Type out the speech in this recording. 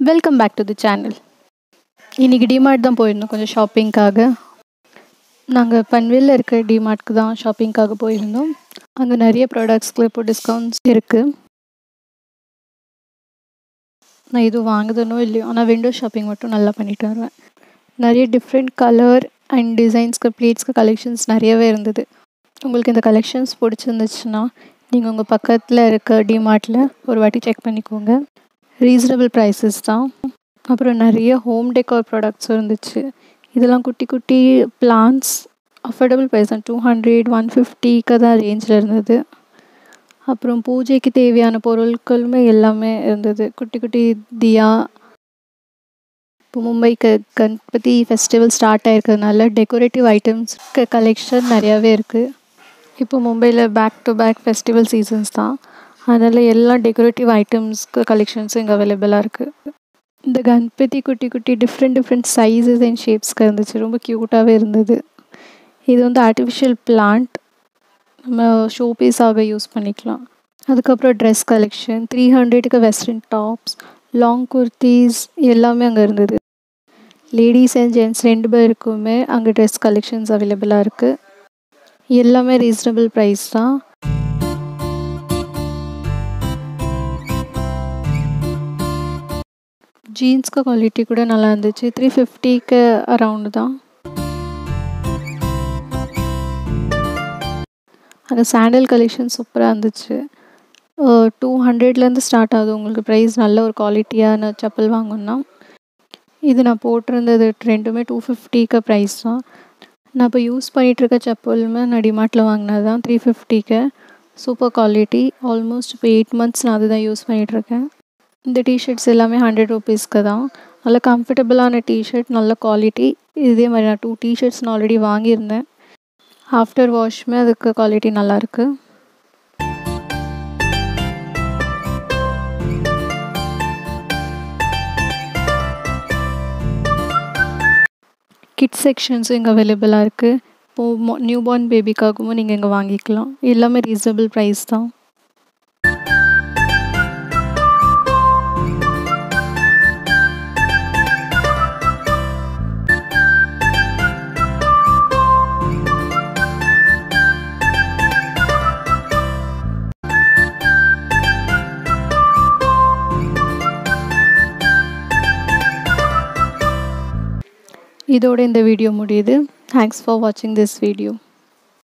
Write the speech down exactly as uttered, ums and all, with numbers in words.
Welcome back to the channel. இன்றைக்கி DMart தான் போயிருந்தோம் கொஞ்சம் ஷாப்பிங்க்காக. நாங்கள் பன்வேலில் இருக்க டிமார்ட்க்கு தான் ஷாப்பிங்க்காக போயிருந்தோம். அங்கே நிறைய ப்ராடக்ட்ஸ்க்கு இப்போ டிஸ்கவுண்ட்ஸ் இருக்குது. நான் எதுவும் வாங்குதனோ இல்லையோ, ஆனால் விண்டோ ஷாப்பிங் மட்டும் நல்லா பண்ணிட்டு வருவேன். நிறைய டிஃப்ரெண்ட் கலர் அண்ட் டிசைன்ஸ்க்கு ப்ளேட்ஸ்க்கு கலெக்ஷன்ஸ் நிறையவே இருந்தது. உங்களுக்கு இந்த கலெக்ஷன்ஸ் பிடிச்சிருந்துச்சுன்னா நீங்கள் உங்கள் பக்கத்தில் இருக்க டிமார்ட்டில் ஒரு வாட்டி செக் பண்ணிக்கோங்க. ரீசனபிள் ப்ரைஸஸ் தான். அப்புறம் நிறைய ஹோம் டெக்கார் ப்ராடக்ட்ஸ் இருந்துச்சு. இதெல்லாம் குட்டி குட்டி பிளான்ஸ் அஃபோர்டபுள் ப்ரைஸ் தான். டூ ஹண்ட்ரட் ஒன் ஃபிஃப்டிக்கு தான் ரேஞ்சில் இருந்தது. அப்புறம் பூஜைக்கு தேவையான பொருட்களுமே எல்லாமே இருந்தது. குட்டி குட்டி தியா. இப்போ மும்பைக்கு கணபதி ஃபெஸ்டிவல் ஸ்டார்ட் ஆகிருக்கிறதுனால டெக்கரேட்டிவ் ஐட்டம்ஸ்க்கு கலெக்ஷன் நிறையாவே இருக்குது. இப்போ மும்பையில் back to back festival seasons தான். அதனால் எல்லா டெக்கரேட்டிவ் ஐட்டம்ஸ்க்கு கலெக்ஷன்ஸும் இங்கே அவைலபிளாக இருக்குது. இந்த கணபதி குட்டி குட்டி டிஃப்ரெண்ட் டிஃப்ரெண்ட் சைஸஸ் அண்ட் ஷேப்ஸ்க்கு இருந்துச்சு. ரொம்ப க்யூட்டாகவே இருந்தது. இது வந்து ஆர்டிஃபிஷியல் பிளான்ட், நம்ம ஷோ பீஸாக யூஸ் பண்ணிக்கலாம். அதுக்கப்புறம் ட்ரெஸ் கலெக்ஷன் த்ரீ ஹண்ட்ரடுக்கு வெஸ்டர்ன் டாப்ஸ், லாங் குர்த்திஸ் எல்லாமே அங்கே இருந்தது. லேடிஸ் அண்ட் ஜென்ட்ஸ் ரெண்டு பேருக்குமே அங்கே ட்ரெஸ் கலெக்ஷன்ஸ் அவைலபிளாக இருக்குது. எல்லாமே ரீசனபிள் ப்ரைஸ் தான். ஜீன்ஸ்க்கு குவாலிட்டி கூட நல்லா இருந்துச்சு. த்ரீ ஃபிஃப்டிக்கு அரவுண்டு தான். அங்கே சாண்டல் கலெக்ஷன் சூப்பராக இருந்துச்சு. டூ ஹண்ட்ரட்லேருந்து ஸ்டார்ட் ஆகுது உங்களுக்கு ப்ரைஸ். நல்ல ஒரு குவாலிட்டியான செப்பல் வாங்கணுன்னா. இது நான் போட்டிருந்தது ரெண்டுமே டூ ஃபிஃப்டிக்கு ப்ரைஸ் தான். நான் இப்போ யூஸ் பண்ணிகிட்ருக்க செப்பலுமே நான் டிமார்ட்டில் வாங்கினது தான். த்ரீ ஃபிஃப்டிக்கு சூப்பர் குவாலிட்டி. ஆல்மோஸ்ட் இப்போ எயிட் மந்த்ஸ் நான் அதுதான் யூஸ் பண்ணிகிட்ருக்கேன். இந்த டிஷர்ட்ஸ் எல்லாமே ஹண்ட்ரட் ருபீஸ்க்கு தான். நல்ல கம்ஃபர்டபுளான டிஷர்ட், நல்ல குவாலிட்டி. இதே மாதிரி நான் டூ டிஷர்ட்ஸ் நான் ஆல்ரெடி வாங்கியிருந்தேன். ஆஃப்டர் வாஷ்மே அதுக்கு குவாலிட்டி நல்லாயிருக்கு. கிட்ஸ் செக்ஷன்ஸும் இங்கே அவைலபிளாக இருக்குது. இப்போது நியூ பார்ன் பேபிக்காகவும் நீங்கள் இங்கே வாங்கிக்கலாம். எல்லாமே ரீசனபிள் ப்ரைஸ் தான். இதோட இந்த வீடியோ முடியுது. தேங்க்ஸ் ஃபார் வாட்சிங் திஸ் வீடியோ.